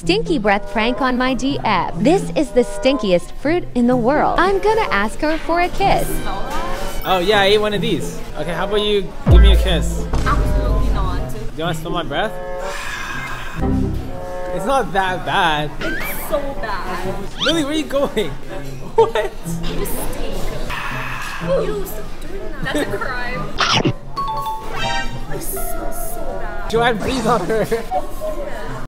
stinky breath prank on my GF. This is the stinkiest fruit in the world. I'm gonna ask her for a kiss. Oh yeah, I ate one of these. Okay, how about you give me a kiss? Absolutely not. Do you want to smell my breath? It's not that bad. It's so bad. Lily, where are you going? What? You stink. Ew, stop doing that. That's a crime. I smell so bad. Joanne, breathe on her.